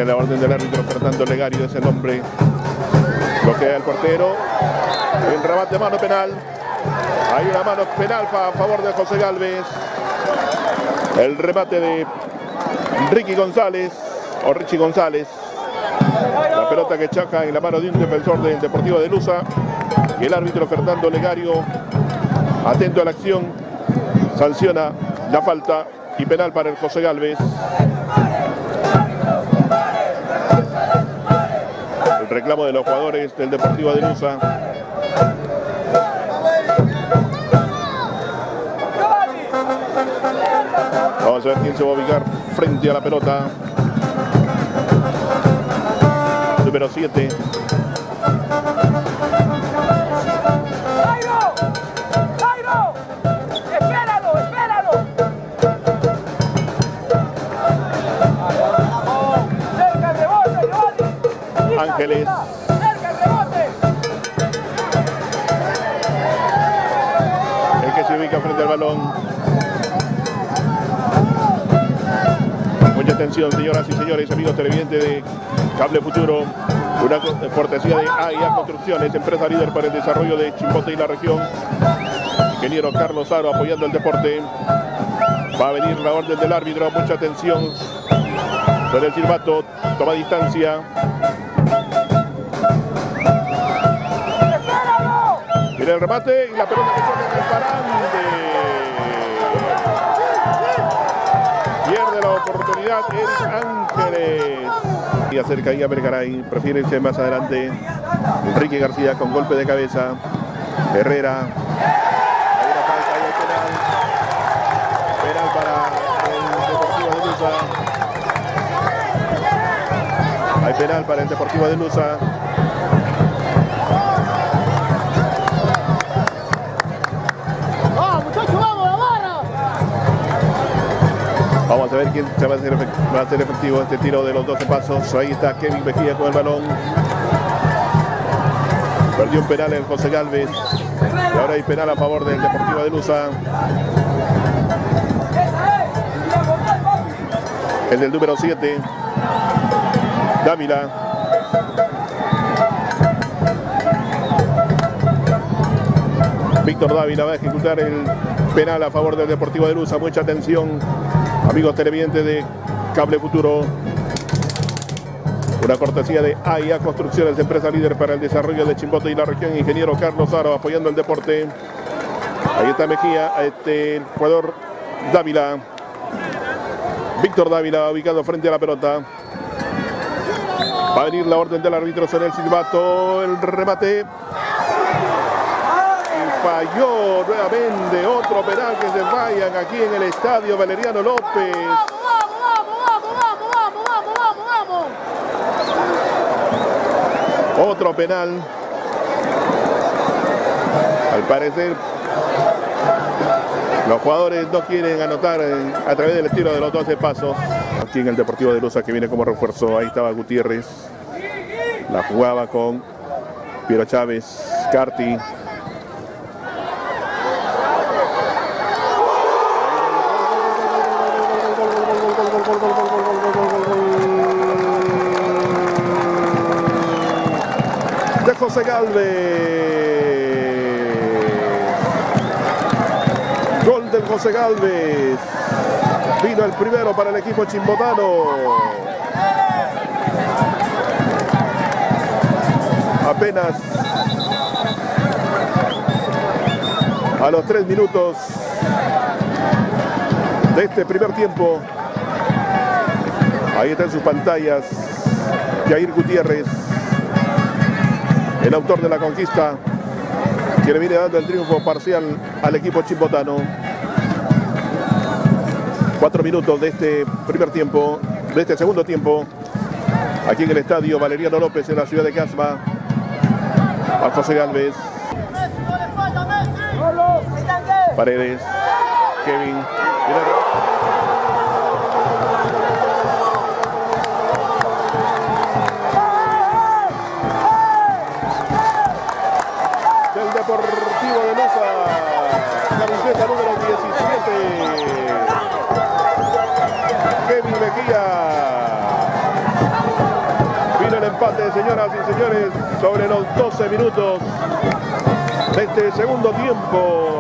Viene la orden del árbitro Fernando Legario, es el hombre. Bloquea el portero. El remate, mano penal. Hay una mano penal a favor de José Gálvez. El remate de Ricky González o Richie González. La pelota que choca en la mano de un defensor del Deportivo de Luza. Y el árbitro Fernando Legario, atento a la acción, sanciona la falta y penal para el José Gálvez. El reclamo de los jugadores del Deportivo de Luza. Vamos a ver quién se va a ubicar frente a la pelota. Número 7. Ángeles. El que se ubica frente al balón. Mucha atención, señoras y señores, amigos televidentes de Cable Futuro. Una cortesía de AIA Construcciones, empresa líder para el desarrollo de Chimbote y la región. Ingeniero Carlos Aro apoyando el deporte. Va a venir la orden del árbitro. Mucha atención. Sobre el silbato, toma distancia. Mira el remate y la pelota que toca en el parante. Pierde la oportunidad el Ángeles. Y acerca ahí a Vergaray. Prefiere irse más adelante. Enrique García con golpe de cabeza. Herrera. Hay una falta, hay penal. Penal para el Deportivo de Luza. Hay penal para el Deportivo de Luza. Vamos a ver quién se va a hacer efectivo este tiro de los 12 pasos. Ahí está Kevin Mejía con el balón. Perdió un penal el José Gálvez. Y ahora hay penal a favor del Deportivo de Luza. El del número 7. Dávila. Víctor Dávila va a ejecutar el penal a favor del Deportivo de Luza. Mucha atención, amigos televidentes de Cable Futuro. Una cortesía de AIA Construcciones, empresa líder para el desarrollo de Chimbote y la región. Ingeniero Carlos Aro apoyando el deporte. Ahí está Mejía, el jugador Dávila. Víctor Dávila ubicado frente a la pelota. Va a venir la orden del árbitro sobre el silbato. El remate. Falló nuevamente, otro penal que se fallan aquí en el estadio Valeriano López. Otro penal. Al parecer los jugadores no quieren anotar a través del tiro de los 12 pasos. Aquí en el Deportivo de Luza, que viene como refuerzo. Ahí estaba Gutiérrez. La jugaba con Piero Chávez, Carti. De José Gálvez. Gol del José Gálvez. Vino el primero para el equipo chimbotano. Apenas a los 3 minutos de este primer tiempo. Ahí está en sus pantallas Jair Gutiérrez, el autor de la conquista, que le viene dando el triunfo parcial al equipo chimbotano. 4 minutos de este primer tiempo, de este segundo tiempo, aquí en el estadio Valeriano López en la ciudad de Casma. A José Gálvez. Paredes. Kevin. Del Deportivo de Luza. Camiseta número 17. Kevin Mejía. Vino el empate, señoras y señores, sobre los 12 minutos de este segundo tiempo.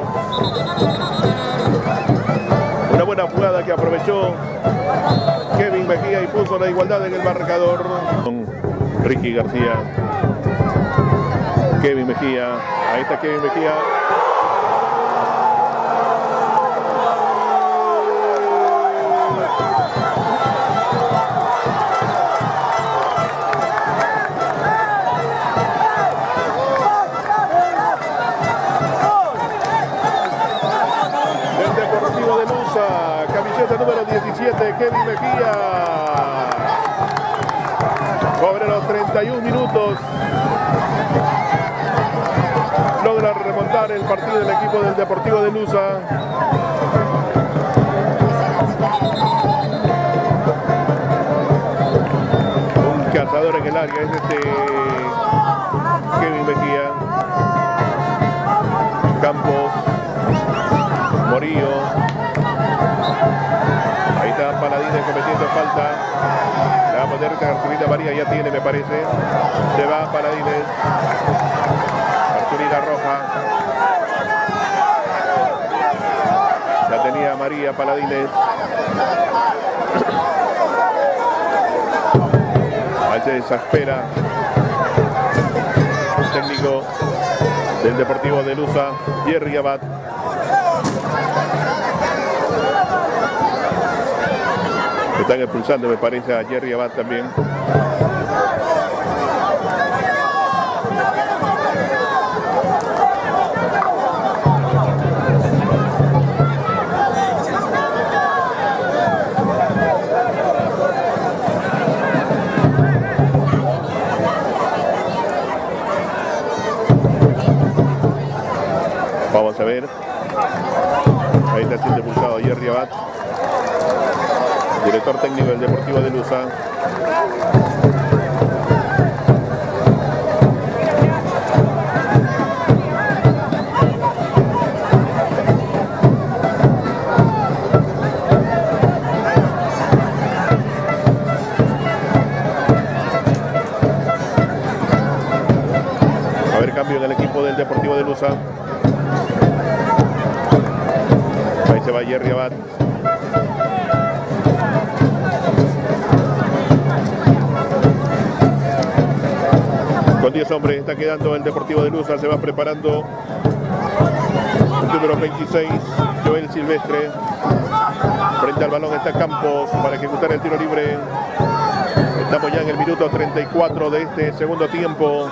Una buena jugada que aprovechó Kevin Mejía y puso la igualdad en el marcador. Ricky García, Kevin Mejía, ahí está Kevin Mejía. Del Deportivo de Lusa, camiseta número 17, Kevin Mejía. Sobre los 31 minutos logra remontar el partido del equipo del Deportivo de Lusa. Un cazador en el área es Kevin Mejía. Campos, Morillo. Ahí está Paladines cometiendo falta. Le va a poner Arturita María, ya tiene, me parece. Se va Paladines. Arturita Roja. La tenía María Paladines. Ahí se desespera el técnico del Deportivo de Lusa, Jerry Abad. Están expulsando, me parece, a Jerry Abad también. Vamos a ver. Ahí está siendo expulsado Jerry Abad, director técnico del Deportivo de Lusa. A ver, cambio en el equipo del Deportivo de Lusa. Ahí se va Jerry Abad. Con 10 hombres está quedando el Deportivo de Lusa, se va preparando el número 26, Joel Silvestre. Frente al balón está Campos para ejecutar el tiro libre. Estamos ya en el minuto 34 de este segundo tiempo.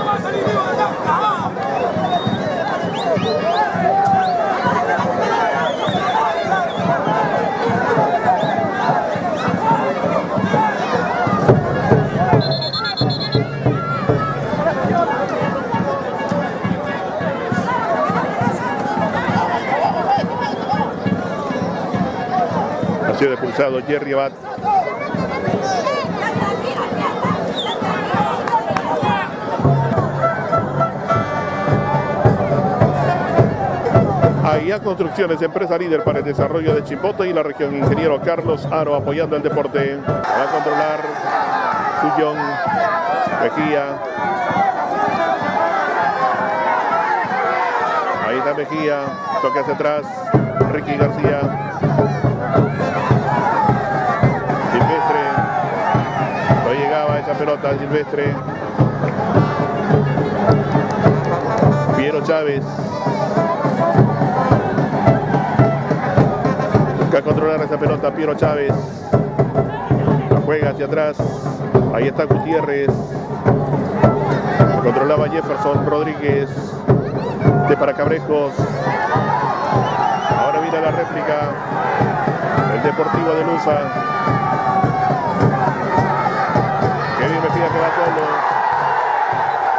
Ha sido expulsado Jerry Abad. AIA Construcciones, empresa líder para el desarrollo de Chimbote y la región. Ingeniero Carlos Aro apoyando el deporte. Va a controlar Sullón, Mejía. Ahí está Mejía, toque hacia atrás, Ricky García. Silvestre, no llegaba esa pelota, Silvestre. Piero Chávez. Busca controlar esa pelota, Piero Chávez. La juega hacia atrás. Ahí está Gutiérrez. Controlaba Jefferson Rodríguez. De para Cabrejos. Ahora viene la réplica. El Deportivo de Lusa. Kevin Mejía que va solo.